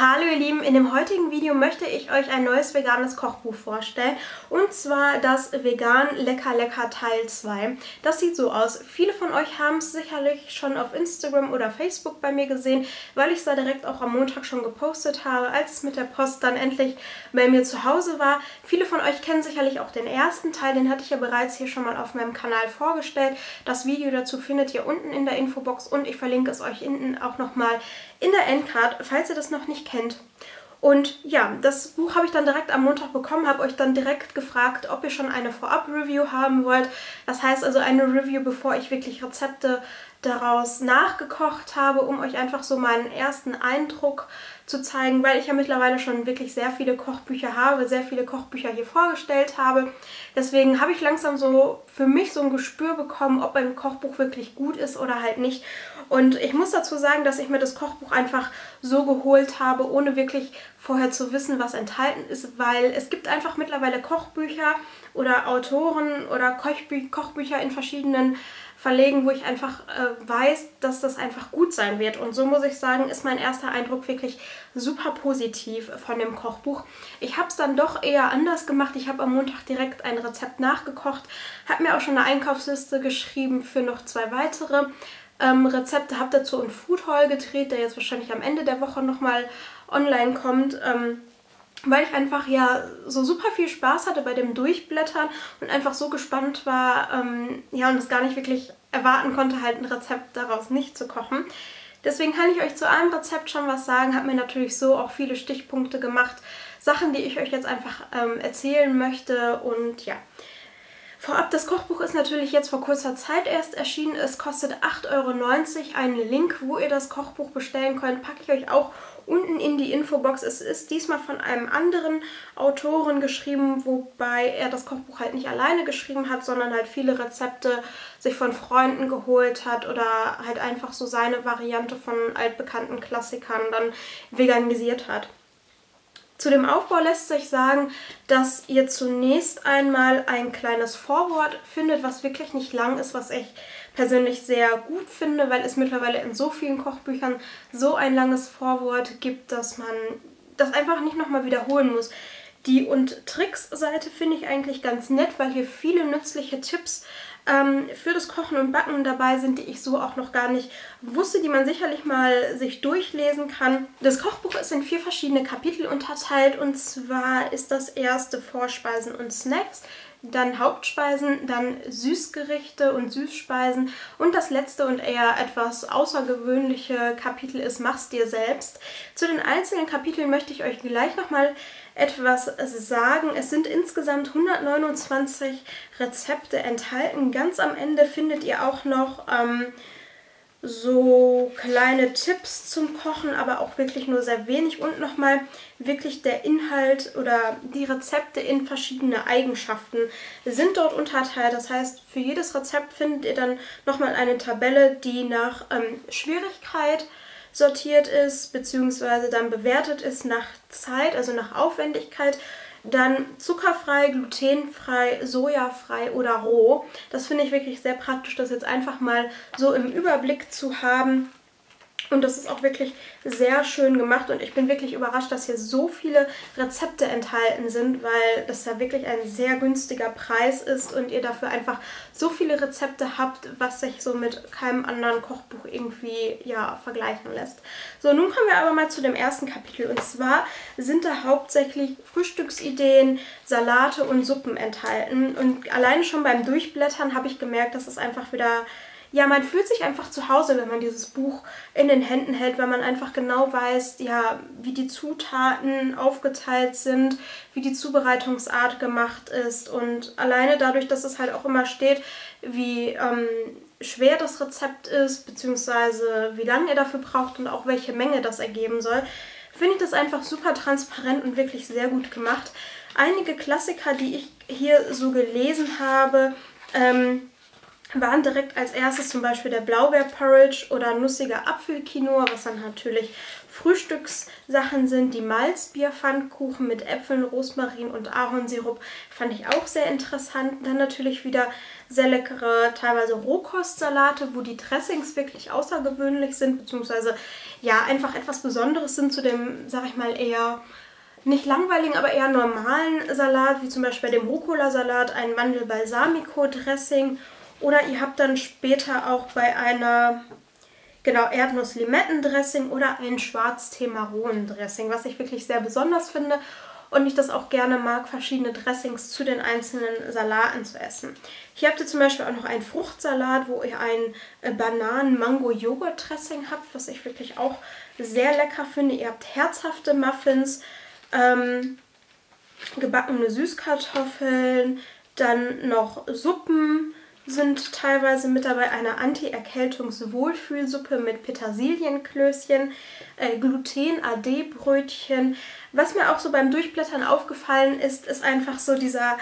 Hallo ihr Lieben, in dem heutigen Video möchte ich euch ein neues veganes Kochbuch vorstellen und zwar das Vegan Lecker Lecker Teil 2. Das sieht so aus. Viele von euch haben es sicherlich schon auf Instagram oder Facebook bei mir gesehen, weil ich es da direkt auch am Montag schon gepostet habe, als es mit der Post dann endlich bei mir zu Hause war. Viele von euch kennen sicherlich auch den ersten Teil, den hatte ich ja bereits hier schon mal auf meinem Kanal vorgestellt. Das Video dazu findet ihr unten in der Infobox und ich verlinke es euch hinten auch nochmal in der Endcard, falls ihr das noch nicht kennt. Und ja, das Buch habe ich dann direkt am Montag bekommen, habe euch dann direkt gefragt, ob ihr schon eine Vorab-Review haben wollt. Das heißt also eine Review, bevor ich wirklich Rezepte daraus nachgekocht habe, um euch einfach so meinen ersten Eindruck zu zeigen, weil ich ja mittlerweile schon wirklich sehr viele Kochbücher habe, sehr viele Kochbücher hier vorgestellt habe. Deswegen habe ich langsam so für mich so ein Gespür bekommen, ob ein Kochbuch wirklich gut ist oder halt nicht. Und ich muss dazu sagen, dass ich mir das Kochbuch einfach so geholt habe, ohne wirklich vorher zu wissen, was enthalten ist, weil es gibt einfach mittlerweile Kochbücher oder Autoren oder Kochbücher in verschiedenen Verlegen, wo ich einfach weiß, dass das einfach gut sein wird. Und so muss ich sagen, ist mein erster Eindruck wirklich super positiv von dem Kochbuch. Ich habe es dann doch eher anders gemacht. Ich habe am Montag direkt ein Rezept nachgekocht, habe mir auch schon eine Einkaufsliste geschrieben für noch 2 weitere Rezepte, habe dazu einen Food Haul gedreht, der jetzt wahrscheinlich am Ende der Woche nochmal online kommt. Weil ich einfach ja so super viel Spaß hatte bei dem Durchblättern und einfach so gespannt war, ja, und es gar nicht wirklich erwarten konnte, halt ein Rezept daraus nicht zu kochen. Deswegen kann ich euch zu einem Rezept schon was sagen, habe mir natürlich so auch viele Stichpunkte gemacht, Sachen, die ich euch jetzt einfach erzählen möchte und ja. Vorab, das Kochbuch ist natürlich jetzt vor kurzer Zeit erst erschienen. Es kostet 8,90 €. Einen Link, wo ihr das Kochbuch bestellen könnt, packe ich euch auch unten in die Infobox. Es ist diesmal von einem anderen Autoren geschrieben, wobei er das Kochbuch halt nicht alleine geschrieben hat, sondern halt viele Rezepte sich von Freunden geholt hat oder halt einfach so seine Variante von altbekannten Klassikern dann veganisiert hat. Zu dem Aufbau lässt sich sagen, dass ihr zunächst einmal ein kleines Vorwort findet, was wirklich nicht lang ist, was ich persönlich sehr gut finde, weil es mittlerweile in so vielen Kochbüchern so ein langes Vorwort gibt, dass man das einfach nicht nochmal wiederholen muss. Die und Tricks-Seite finde ich eigentlich ganz nett, weil hier viele nützliche Tipps für das Kochen und Backen dabei sind, die ich so auch noch gar nicht wusste, die man sicherlich mal sich durchlesen kann. Das Kochbuch ist in 4 verschiedene Kapitel unterteilt und zwar ist das erste Vorspeisen und Snacks, dann Hauptspeisen, dann Süßgerichte und Süßspeisen und das letzte und eher etwas außergewöhnliche Kapitel ist Mach's dir selbst. Zu den einzelnen Kapiteln möchte ich euch gleich nochmal etwas sagen. Es sind insgesamt 129 Rezepte enthalten. Ganz am Ende findet ihr auch noch so kleine Tipps zum Kochen, aber auch wirklich nur sehr wenig und nochmal wirklich der Inhalt oder die Rezepte in verschiedene Eigenschaften sind dort unterteilt. Das heißt, für jedes Rezept findet ihr dann nochmal eine Tabelle, die nach Schwierigkeit sortiert ist, beziehungsweise dann bewertet ist nach Zeit, also nach Aufwendigkeit. Dann zuckerfrei, glutenfrei, sojafrei oder roh. Das finde ich wirklich sehr praktisch, das jetzt einfach mal so im Überblick zu haben. Und das ist auch wirklich sehr schön gemacht und ich bin wirklich überrascht, dass hier so viele Rezepte enthalten sind, weil das ja wirklich ein sehr günstiger Preis ist und ihr dafür einfach so viele Rezepte habt, was sich so mit keinem anderen Kochbuch irgendwie ja vergleichen lässt. So, nun kommen wir aber mal zu dem ersten Kapitel und zwar sind da hauptsächlich Frühstücksideen, Salate und Suppen enthalten und alleine schon beim Durchblättern habe ich gemerkt, dass es einfach wieder... Ja, man fühlt sich einfach zu Hause, wenn man dieses Buch in den Händen hält, weil man einfach genau weiß, ja, wie die Zutaten aufgeteilt sind, wie die Zubereitungsart gemacht ist und alleine dadurch, dass es halt auch immer steht, wie schwer das Rezept ist, beziehungsweise wie lange ihr dafür braucht und auch welche Menge das ergeben soll, finde ich das einfach super transparent und wirklich sehr gut gemacht. Einige Klassiker, die ich hier so gelesen habe, waren direkt als erstes zum Beispiel der Blaubeer-Porridge oder nussiger Apfelquinoa, was dann natürlich Frühstückssachen sind. Die Malzbierpfannkuchen mit Äpfeln, Rosmarin und Ahornsirup fand ich auch sehr interessant. Dann natürlich wieder sehr leckere, teilweise Rohkostsalate, wo die Dressings wirklich außergewöhnlich sind, beziehungsweise ja einfach etwas Besonderes sind zu dem, sag ich mal, eher nicht langweiligen, aber eher normalen Salat, wie zum Beispiel bei dem Rucola-Salat ein Mandel-Balsamico-Dressing. Oder ihr habt dann später auch bei einer, genau, Erdnuss-Limetten-Dressing oder ein Schwarztee-Maronen-Dressing, was ich wirklich sehr besonders finde und ich das auch gerne mag, verschiedene Dressings zu den einzelnen Salaten zu essen. Hier habt ihr zum Beispiel auch noch einen Fruchtsalat, wo ihr ein Bananen-Mango-Joghurt-Dressing habt, was ich wirklich auch sehr lecker finde. Ihr habt herzhafte Muffins, gebackene Süßkartoffeln, dann noch Suppen sind teilweise mit dabei, eine Anti-Erkältungs-Wohlfühlsuppe mit Petersilienklößchen, Gluten-AD-Brötchen. Was mir auch so beim Durchblättern aufgefallen ist, ist einfach so dieser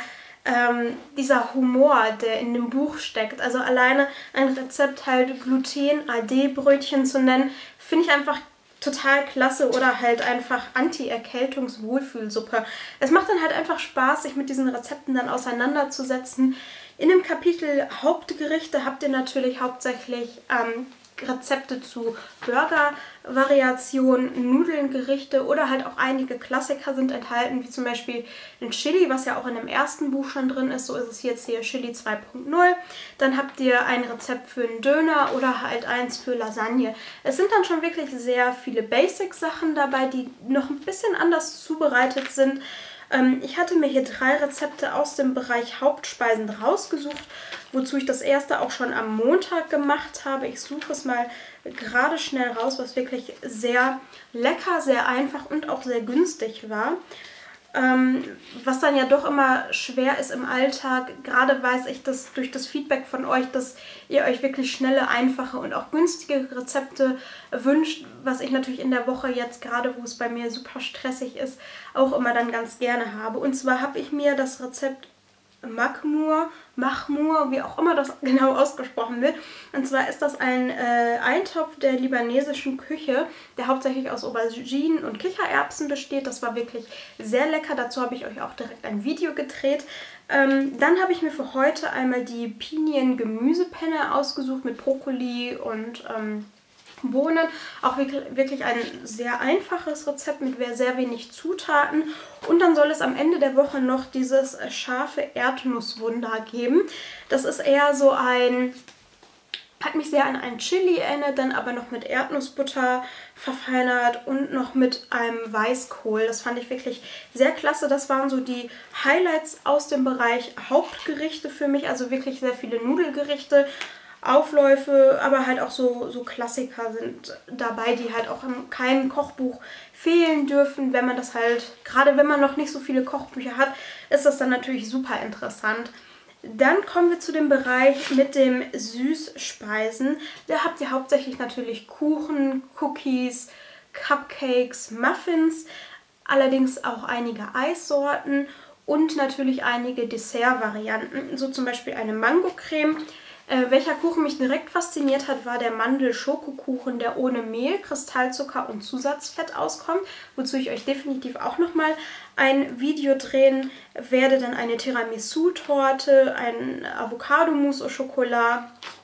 Humor, der in dem Buch steckt. Also alleine ein Rezept halt Gluten-AD-Brötchen zu nennen, finde ich einfach total klasse, oder halt einfach Anti-Erkältungs-Wohlfühlsuppe. Es macht dann halt einfach Spaß, sich mit diesen Rezepten dann auseinanderzusetzen. In dem Kapitel Hauptgerichte habt ihr natürlich hauptsächlich Rezepte zu Burger-Variationen, Nudelngerichte oder halt auch einige Klassiker sind enthalten, wie zum Beispiel ein Chili, was ja auch in dem ersten Buch schon drin ist. So ist es jetzt hier Chili 2.0. Dann habt ihr ein Rezept für einen Döner oder halt eins für Lasagne. Es sind dann schon wirklich sehr viele Basic-Sachen dabei, die noch ein bisschen anders zubereitet sind. Ich hatte mir hier 3 Rezepte aus dem Bereich Hauptspeisen rausgesucht, wozu ich das erste auch schon am Montag gemacht habe. Ich suche es mal gerade schnell raus, was wirklich sehr lecker, sehr einfach und auch sehr günstig war. Was dann ja doch immer schwer ist im Alltag. Gerade weiß ich das durch das Feedback von euch, dass ihr euch wirklich schnelle, einfache und auch günstige Rezepte wünscht, was ich natürlich in der Woche jetzt, gerade wo es bei mir super stressig ist, auch immer dann ganz gerne habe. Und zwar habe ich mir das Rezept Machmur, wie auch immer das genau ausgesprochen wird. Und zwar ist das ein Eintopf der libanesischen Küche, der hauptsächlich aus Auberginen und Kichererbsen besteht. Das war wirklich sehr lecker. Dazu habe ich euch auch direkt ein Video gedreht. Dann habe ich mir für heute einmal die Pinien-Gemüsepenne ausgesucht mit Brokkoli und Bohnen. Auch wirklich ein sehr einfaches Rezept mit sehr wenig Zutaten. Und dann soll es am Ende der Woche noch dieses scharfe Erdnusswunder geben. Das ist eher so hat mich sehr an einen Chili erinnert, dann aber noch mit Erdnussbutter verfeinert und noch mit einem Weißkohl. Das fand ich wirklich sehr klasse. Das waren so die Highlights aus dem Bereich Hauptgerichte für mich. Also wirklich sehr viele Nudelgerichte, Aufläufe, aber halt auch so Klassiker sind dabei, die halt auch in keinem Kochbuch fehlen dürfen. Wenn man das halt, gerade wenn man noch nicht so viele Kochbücher hat, ist das dann natürlich super interessant. Dann kommen wir zu dem Bereich mit dem Süßspeisen. Da habt ihr hauptsächlich natürlich Kuchen, Cookies, Cupcakes, Muffins, allerdings auch einige Eissorten und natürlich einige Dessertvarianten, so zum Beispiel eine Mangocreme. Welcher Kuchen mich direkt fasziniert hat, war der Mandel-Schokokuchen, der ohne Mehl, Kristallzucker und Zusatzfett auskommt, wozu ich euch definitiv auch nochmal ein Video drehen werde. Dann eine Tiramisu-Torte, ein Avocado-Mousse au Chocolat,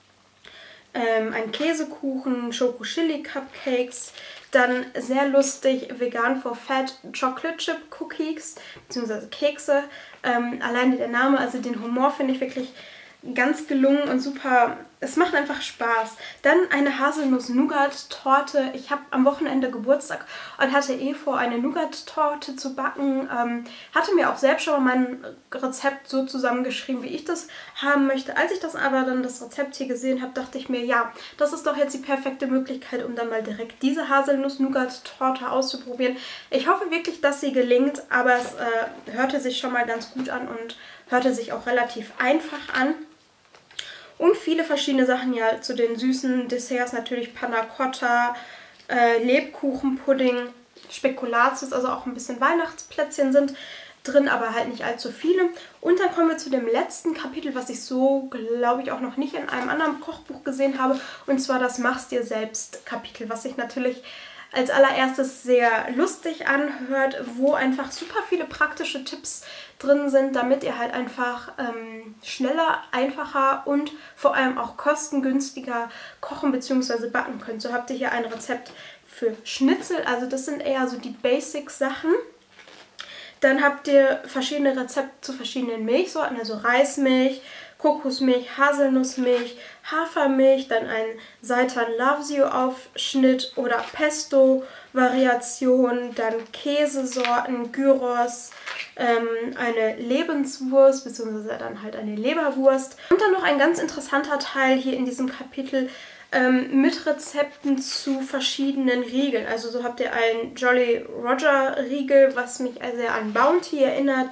ein Käsekuchen, Schoko-Chili-Cupcakes, dann sehr lustig vegan for fat Chocolate Chip Cookies, beziehungsweise Kekse. Alleine der Name, also den Humor finde ich wirklich ganz gelungen und super. Es macht einfach Spaß. Dann eine Haselnuss-Nougat-Torte. Ich habe am Wochenende Geburtstag und hatte vor, eine Nougat-Torte zu backen. Hatte mir auch selbst schon mal mein Rezept so zusammengeschrieben, wie ich das haben möchte. Als ich das Rezept hier gesehen habe, dachte ich mir, ja, das ist doch jetzt die perfekte Möglichkeit, um dann mal direkt diese Haselnuss-Nougat-Torte auszuprobieren. Ich hoffe wirklich, dass sie gelingt, aber es hörte sich schon mal ganz gut an und hörte sich auch relativ einfach an. Und viele verschiedene Sachen ja zu den süßen Desserts, natürlich Panna Cotta, Lebkuchenpudding, Spekulatius, also auch ein bisschen Weihnachtsplätzchen sind drin, aber halt nicht allzu viele. Und dann kommen wir zu dem letzten Kapitel, was ich so, glaube ich, auch noch nicht in einem anderen Kochbuch gesehen habe. Und zwar das Mach's dir selbst Kapitel, was ich natürlich als allererstes sehr lustig anhört, wo einfach super viele praktische Tipps drin sind, damit ihr halt einfach schneller, einfacher und vor allem auch kostengünstiger kochen bzw. backen könnt. So habt ihr hier ein Rezept für Schnitzel, also das sind eher so die Basic-Sachen. Dann habt ihr verschiedene Rezepte zu verschiedenen Milchsorten, also Reismilch, Kokosmilch, Haselnussmilch, Hafermilch, dann ein Seitan Loves You Aufschnitt oder Pesto-Variation, dann Käsesorten, Gyros, eine Lebenswurst bzw. dann halt eine Leberwurst. Und dann noch ein ganz interessanter Teil hier in diesem Kapitel mit Rezepten zu verschiedenen Riegeln. Also so habt ihr einen Jolly Roger Riegel, was mich sehr an Bounty erinnert.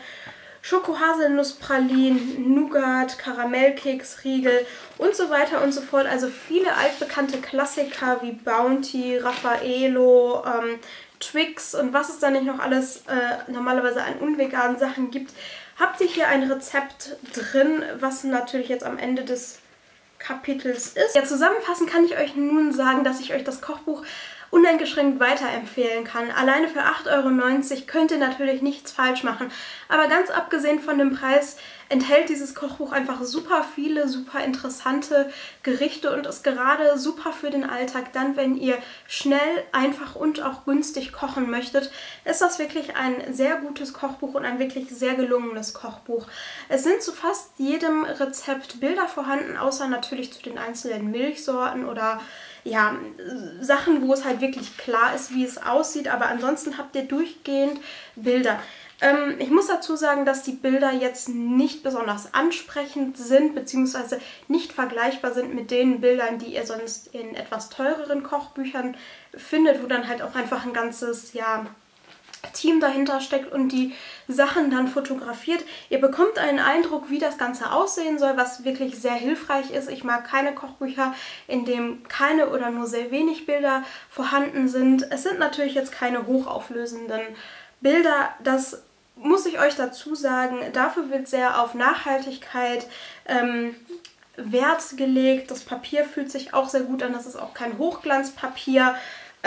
Schoko-Haselnuss-Pralinen, Nougat, Karamellkeks-Riegel und so weiter und so fort. Also viele altbekannte Klassiker wie Bounty, Raffaello, Twix und was es da nicht noch alles normalerweise an unveganen Sachen gibt. Habt ihr hier ein Rezept drin, was natürlich jetzt am Ende des Kapitels ist. Ja, zusammenfassend kann ich euch nun sagen, dass ich euch das Kochbuch uneingeschränkt weiterempfehlen kann. Alleine für 8,90 € könnt ihr natürlich nichts falsch machen. Aber ganz abgesehen von dem Preis enthält dieses Kochbuch einfach super viele, super interessante Gerichte und ist gerade super für den Alltag. Dann, wenn ihr schnell, einfach und auch günstig kochen möchtet, ist das wirklich ein sehr gutes Kochbuch und ein wirklich sehr gelungenes Kochbuch. Es sind zu fast jedem Rezept Bilder vorhanden, außer natürlich zu den einzelnen Milchsorten oder ja, Sachen, wo es halt wirklich klar ist, wie es aussieht, aber ansonsten habt ihr durchgehend Bilder. Ich muss dazu sagen, dass die Bilder jetzt nicht besonders ansprechend sind, beziehungsweise nicht vergleichbar sind mit den Bildern, die ihr sonst in etwas teureren Kochbüchern findet, wo dann halt auch einfach ein ganzes, ja, Team dahinter steckt und die Sachen dann fotografiert. Ihr bekommt einen Eindruck, wie das Ganze aussehen soll, was wirklich sehr hilfreich ist. Ich mag keine Kochbücher, in denen keine oder nur sehr wenig Bilder vorhanden sind. Es sind natürlich jetzt keine hochauflösenden Bilder, das muss ich euch dazu sagen. Dafür wird sehr auf Nachhaltigkeit Wert gelegt. Das Papier fühlt sich auch sehr gut an, das ist auch kein Hochglanzpapier.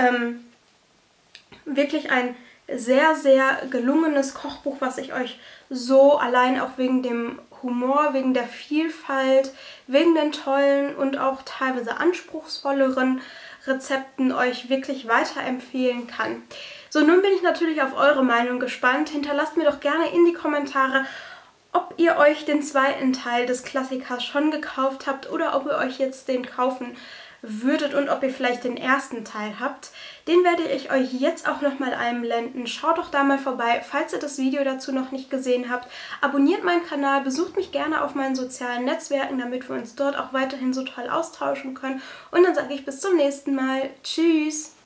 Wirklich ein sehr, sehr gelungenes Kochbuch, was ich euch so allein auch wegen dem Humor, wegen der Vielfalt, wegen den tollen und auch teilweise anspruchsvolleren Rezepten euch wirklich weiterempfehlen kann. So, nun bin ich natürlich auf eure Meinung gespannt. Hinterlasst mir doch gerne in die Kommentare, ob ihr euch den zweiten Teil des Klassikers schon gekauft habt oder ob ihr euch jetzt den kaufen würdet und ob ihr vielleicht den ersten Teil habt. Den werde ich euch jetzt auch nochmal einblenden. Schaut doch da mal vorbei, falls ihr das Video dazu noch nicht gesehen habt. Abonniert meinen Kanal, besucht mich gerne auf meinen sozialen Netzwerken, damit wir uns dort auch weiterhin so toll austauschen können. Und dann sage ich bis zum nächsten Mal. Tschüss!